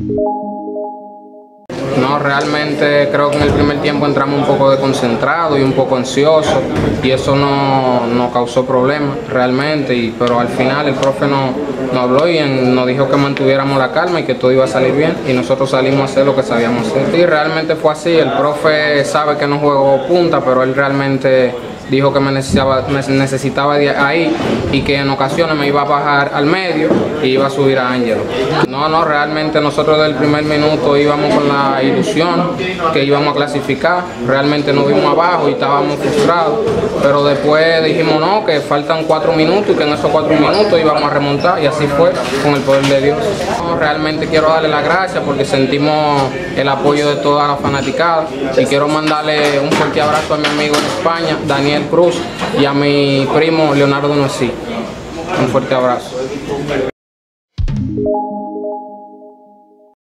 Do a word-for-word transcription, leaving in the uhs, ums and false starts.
No, realmente creo que en el primer tiempo entramos un poco desconcentrados y un poco ansiosos y eso no nos causó problemas realmente, y, pero al final el profe nos, nos habló y en, nos dijo que mantuviéramos la calma y que todo iba a salir bien, y nosotros salimos a hacer lo que sabíamos hacer. Y realmente fue así. El profe sabe que no juego punta, pero él realmente dijo que me necesitaba, me necesitaba de ahí y que en ocasiones me iba a bajar al medio y iba a subir a Ángelo. No, no, realmente nosotros desde el primer minuto íbamos con la ilusión que íbamos a clasificar. Realmente nos vimos abajo y estábamos frustrados, pero después dijimos no, que faltan cuatro minutos y que en esos cuatro minutos íbamos a remontar, y así fue con el poder de Dios. No, realmente quiero darle las gracias porque sentimos el apoyo de toda la fanaticada, y quiero mandarle un fuerte abrazo a mi amigo en España, Daniel Cruz, y a mi primo Leonardo Noesí. Un fuerte abrazo.